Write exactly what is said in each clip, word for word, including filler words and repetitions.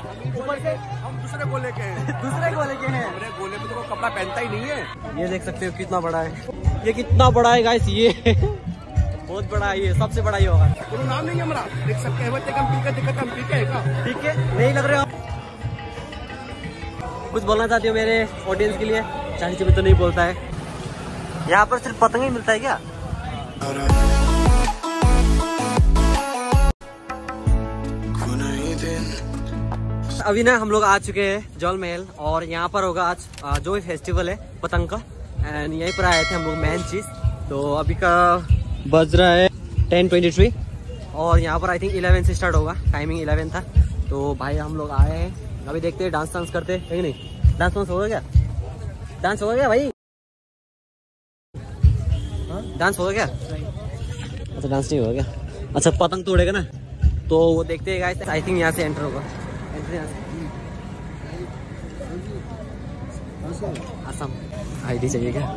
ऊपर से हम दूसरे गोले के हैं। दूसरे गोले के हैं। मेरे गोले में तो कपड़ा पहनता ही नहीं है। ये देख सकते हो कितना बड़ा है, ये कितना बड़ा है गाइस, ये बहुत बड़ा है, ये सबसे बड़ा ही होगा। तो नाम नहीं है हमारा, देख सकते हैं बच्चे, हम पीके दिक्कत हम पीके है ठीक है नहीं लग रहे हो। कुछ बोलना चाहती हो मेरे ऑडियंस के लिए? चालीस रुपये तो नहीं बोलता है, यहाँ पर सिर्फ पतंग ही मिलता है क्या? अभी ना हम लोग आ चुके हैं जल महल और यहाँ पर होगा आज जो भी फेस्टिवल है पतंग का, एंड यहीं पर आए थे हम लोग मेन चीज। तो अभी का बज रहा है टेन ट्वेंटी थ्री और यहाँ पर आई थिंक इलेवन से स्टार्ट होगा, टाइमिंग इलेवन था। तो भाई हम लोग आए हैं, अभी देखते हैं डांस वांस करते हैं कि नहीं। डांस वांस होगा क्या? डांस होगा क्या भाई? डांस होगा क्या? अच्छा डांस नहीं होगा क्या? अच्छा पतंग तोड़ेगा ना, तो वो देखते हैं गाइस। आई थिंक यहाँ से एंटर होगा, एंट्री यहाँ से। असम आईडी चाहिए क्या?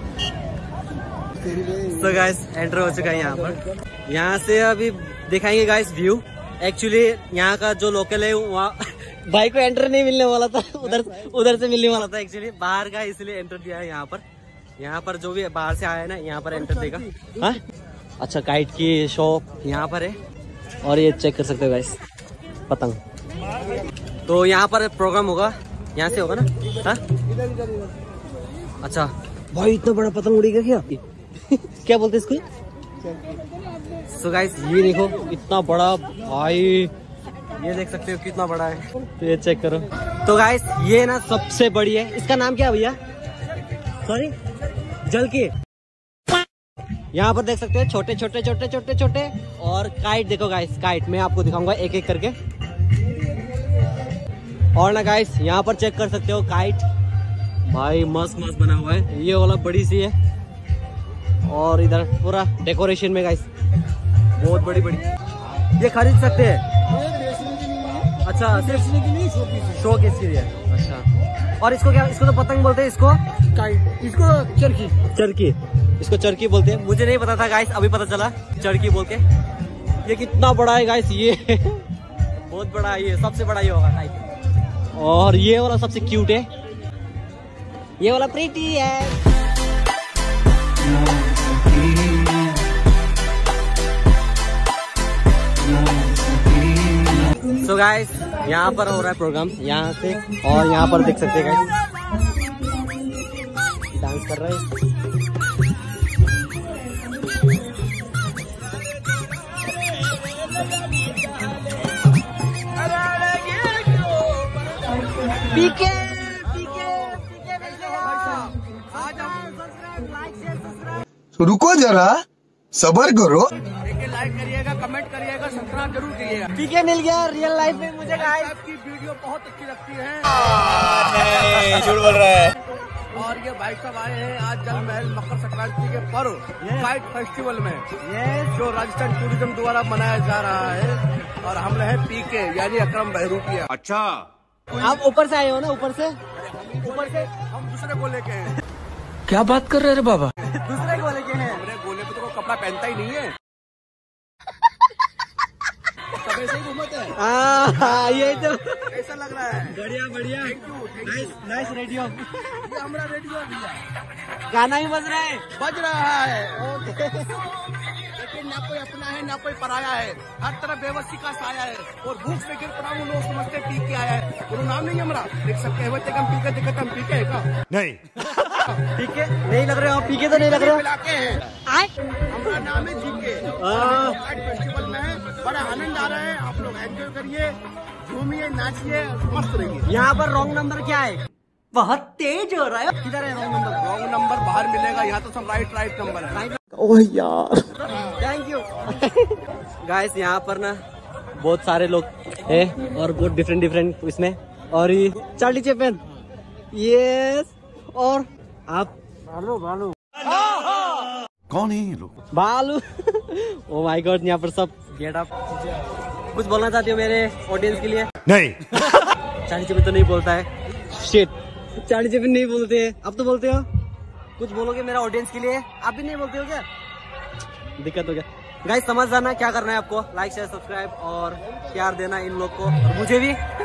तो गाइस एंटर हो चुका है यहाँ पर। यहाँ से अभी दिखाएंगे गाइस व्यू। एक्चुअली यहाँ का जो लोकल है वहाँ भाई को एंटर नहीं मिलने वाला था, उधर उधर से मिलने वाला था एक्चुअली बाहर का, इसलिए एंटर दिया है यहाँ पर। यहाँ पर जो भी बाहर से आया है ना यहाँ पर एंटर देगा। हाँ अच्छा, काइट की शॉप यहाँ पर है और ये चेक कर सकते हो गाइस पतंग। तो यहाँ पर प्रोग्राम होगा, यहाँ से होगा ना? हाँ अच्छा भाई इतना बड़ा पतंग उड़ेगा क्या? क्या बोलते इसको? सो गाइस ये देखो इतना बड़ा भाई, ये देख सकते हो कितना बड़ा है, तो ये चेक करो। तो गाइस ये ना सबसे बड़ी है, इसका नाम क्या है भैया? सॉरी जल की। यहाँ पर देख सकते हो छोटे छोटे छोटे छोटे छोटे और काइट देखो गाइस, काइट मैं आपको दिखाऊंगा एक एक करके। और ना गाइस यहाँ पर चेक कर सकते हो काइट, भाई मस्त मस्त बना हुआ है, ये वाला बड़ी सी है और इधर पूरा डेकोरेशन में गाइस बहुत बड़ी बड़ी। ये खरीद सकते हैं? अच्छा सिर्फ शो केस के लिए। अच्छा और इसको क्या, इसको तो पतंग बोलते हैं, इसको काइट, इसको चरखी, चरखी इसको चरखी बोलते हैं। मुझे नहीं पता था गाइस, अभी पता चला चरखी बोल के। ये कितना बड़ा है गाइस, ये बहुत बड़ा है, ये सबसे बड़ा ही होगा काइट। और ये वाला सबसे क्यूट है, ये वाला प्रीटी है। तो गाइस यहाँ पर हो रहा है प्रोग्राम यहाँ से, और यहाँ पर देख सकते हैं गाइस डांस कर रहे हैं। पीके पीके पीके रुको जरा सबर करो। लाइक करिएगा, कमेंट करिएगा, सब्सक्राइब जरूर कीजिएगा। पीके मिल गया रियल लाइफ में मुझे गाइस। आपकी वीडियो बहुत अच्छी लगती है। झूठ बोल रहा है। और ये भाई साहब आए हैं आज जल महल मकर संक्रांति के पर्व काइट फेस्टिवल में, जो राजस्थान टूरिज्म द्वारा मनाया जा रहा है। और हम रहे पीके यानी अकरम बहरूपिया। अच्छा आप ऊपर से आए हो ना? ऊपर से ऊपर से हम दूसरे गोले के हैं। क्या बात कर रहे रे बाबा? दूसरे गोले के हैं। मेरे गोले में तो कपड़ा पहनता ही नहीं है। सब ऐसे ही घूमते हैं। हाँ ये तो कैसा लग रहा है? बढ़िया बढ़िया, नाइस नाइस रेडियो। ये हमारा रेडियो है, गाना ही बज रहा है, बज रहा है। लेकिन ना कोई अपना है ना कोई पराया है, हर तरफ बेबसी का साया है। और भूख से गिर पड़ा हूँ, लोग समझते पी के आया है। गुरु नाम नहीं है हमारा, देख सकते हैं बच्चे, हम पीके दिक्कत हम पीके है का नहीं पीके नहीं लग रहे हो? पीके तो नहीं लग रहे हो? मिलाके हैं। हमारा नाम है जीके। फेस्टिवल में है, बड़ा आनंद आ रहा है। आप लोग एंजॉय करिए, घूमिए, नाचिए, मस्त रहिए। यहाँ पर रॉन्ग नंबर क्या है? बहुत तेज हो रहा है। किधर है रॉन्ग नंबर? रॉन्ग नंबर बाहर मिलेगा, यहाँ तो सब राइट राइट नंबर है। ओह यार थैंक यू गाइस। यहाँ पर ना बहुत सारे लोग है और बहुत डिफरेंट डिफरेंट इसमें। और ये चार्ली चैपलिन, यस। और आप बालू बालू कौन है ये लोग? बालू ओ माय गॉड, यहाँ पर सब गेट अप। कुछ बोलना चाहती हो मेरे ऑडियंस के लिए? नहीं चार्ली चैपलिन तो नहीं बोलता है, शिट। चार्ली चैपलिन नहीं बोलते हैं, अब तो बोलते हो। कुछ बोलोगे मेरा ऑडियंस के लिए? आप भी नहीं बोलते हो क्या? दिक्कत हो गया गाइस। समझ जाना क्या करना है आपको, लाइक शेयर सब्सक्राइब और प्यार देना इन लोग को और मुझे भी।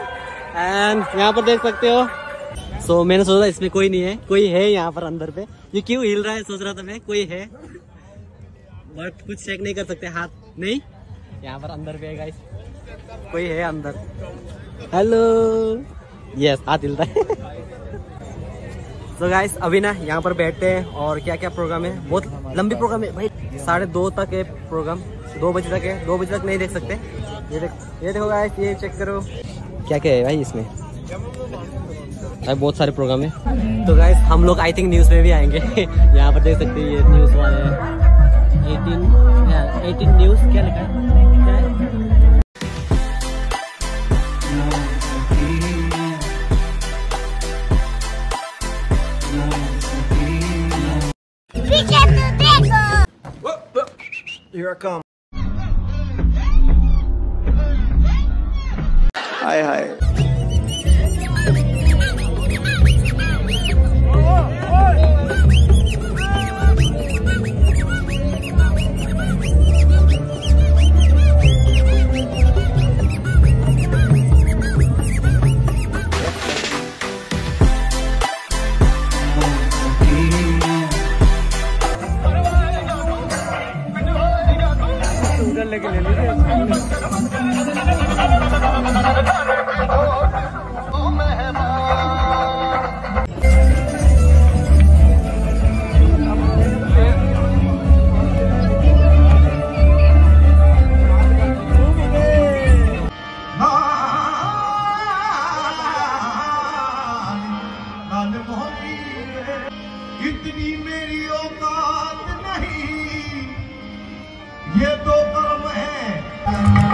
एंड यहाँ पर देख सकते हो। सो so, मैंने सोचा इसमें कोई नहीं है, कोई है यहाँ पर अंदर पे। ये क्यों हिल रहा है सोच रहा था मैं, कोई है बट कुछ चेक नहीं कर सकते, हाथ नहीं। यहाँ पर अंदर पे है गाइस, कोई है अंदर। हेलो, यस, हाथ हिल रहा है। तो गाइस अभी ना यहाँ पर बैठते हैं और क्या क्या प्रोग्राम है, बहुत लंबी प्रोग्राम है भाई, साढ़े दो तक है प्रोग्राम, दो बजे तक है, दो बजे तक नहीं देख सकते। ये देख, ये देखो गाइस, ये चेक करो क्या क्या है भाई इसमें, भाई बहुत सारे प्रोग्राम है। तो गाइस हम लोग आई थिंक न्यूज़ में भी आएंगे। यहाँ पर देख सकते हैं ये न्यूज़ वाले हैं, एटीन एटीन न्यूज़ क्या लिखा है, क्या है? Here I come. Hi, hi. इतनी मेरी औकात नहीं, ये तो कर्म है।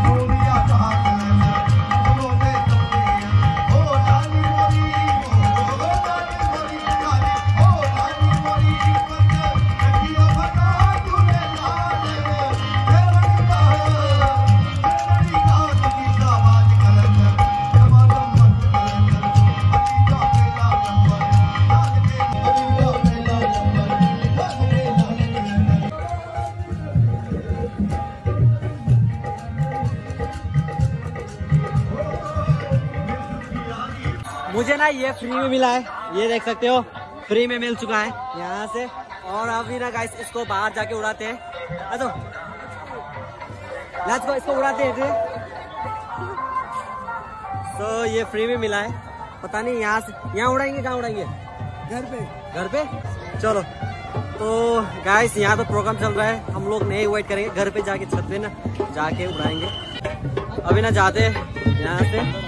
मुझे ना ये फ्री में मिला है, ये देख सकते हो, फ्री में मिल चुका है यहाँ से। और अभी ना गाइस इसको बाहर जाके उड़ाते हैं, तो लेट्स गो, इसको उड़ाते हैं। तो ये फ्री में मिला है, पता नहीं यहाँ से यहाँ उड़ाएंगे, कहाँ उड़ाएंगे? घर पे, घर पे चलो। तो गाइस यहाँ तो प्रोग्राम चल रहा है, हम लोग नहीं वेट करेंगे, घर पे जाके छत पे ना जाके उड़ाएंगे। अभी ना जाते हैं यहाँ से।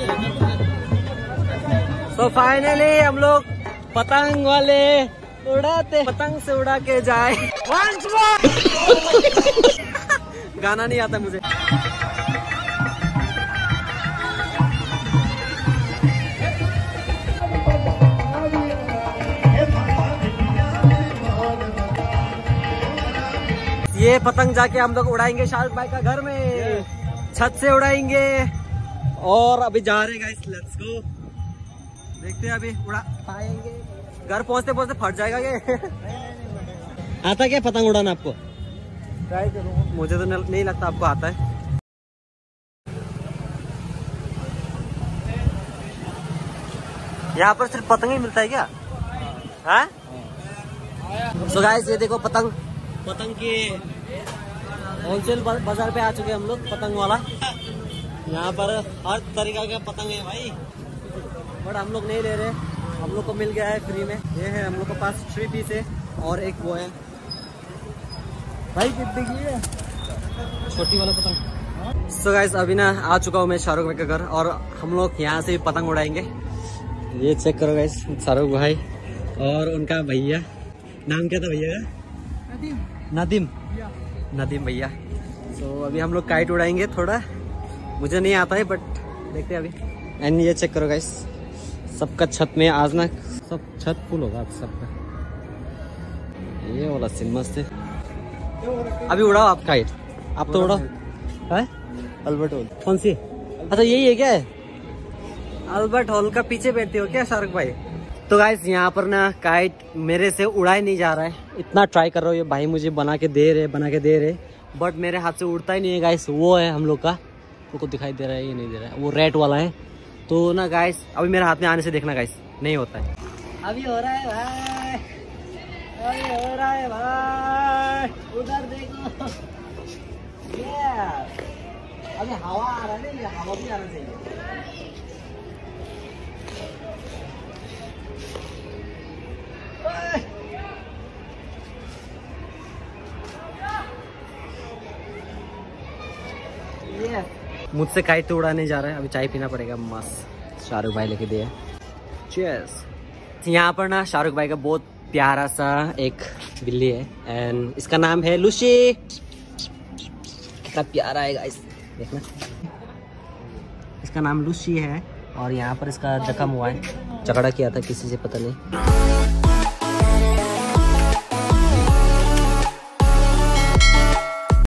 तो फाइनली हम लोग पतंग वाले उड़ाते, पतंग से उड़ा के जाए। गाना नहीं आता मुझे। ये पतंग जाके हम लोग उड़ाएंगे शाहरुख भाई का घर में, छत से उड़ाएंगे। और अभी जा रहे हैं गाइस, लेट्स गो। देखते हैं अभी उड़ा पाएंगे, घर पहुंचते पहुंचते फट जाएगा क्या? आता क्या पतंग उड़ाना आपको? ट्राई करूंगा, मुझे तो नहीं लगता आपको आता है। यहाँ पर सिर्फ पतंग ही मिलता है क्या? हाँ? सो गाइस ये देखो पतंग, पतंग के होलसेल बाजार पे आ चुके हम लोग, पतंग वाला। यहाँ पर हर तरीका का पतंग है भाई, बट हम लोग नहीं ले रहे, हम लोग को मिल गया है फ्री में। ये है हम लोग के पास थ्री पीस है और एक वो है भाई, कितने की है छोटी वाला पतंग। सो गाइस अभी ना आ चुका हूँ मैं शाहरुख भाई का घर, और हम लोग यहाँ से भी पतंग उड़ाएंगे। ये चेक करो गाइस, शाहरुख भाई और उनका भैया, नाम क्या था भैया का? नदीम, नदीम भैया। सो अभी हम लोग काइट उड़ाएंगे, थोड़ा मुझे नहीं आता है बट देखते हैं अभी। एंड ये चेक करो गाइस, सबका छत में आज ना सब छत फुल होगा आप सबका। ये वाला सीन मस्त है। अभी उड़ाओ आप काइट, आप तो उड़ाओ। है अल्बर्ट हॉल कौन सी? अच्छा यही है क्या? है अल्बर्ट हॉल का पीछे बैठते हो क्या शाहरुख भाई? तो गाइस यहाँ पर ना काइट मेरे से उड़ाई नहीं जा रहा है, इतना ट्राई कर रहा हूँ, ये भाई मुझे बना के दे रहे बना के दे रहे बट मेरे हाथ से उड़ता ही नहीं है गाइस। वो है हम लोग का, को दिखाई दे रहा है, ये नहीं दे रहा है, वो रेड वाला है, तो ना गाइस अभी मेरे हाथ में आने से देखना गाइस, नहीं होता है। अभी हो रहा है भाई, अभी हो रहा है भाई, उधर देखो। yes. अभी हवा आ रहा है ना, हवा भी आना चाहिए। yes. मुझसे काइट तो उड़ाने जा रहा है, अभी चाय पीना पड़ेगा मस्त। शाहरुख भाई लेके दिया। चीयर्स। यहाँ पर ना शाहरुख भाई का बहुत प्यारा सा एक बिल्ली है एंड इसका नाम है लूसी। कितना प्यारा है गाइस, देखना। इसका नाम लूसी है और यहाँ पर इसका जख्म हुआ है, झगड़ा किया था किसी से पता नहीं।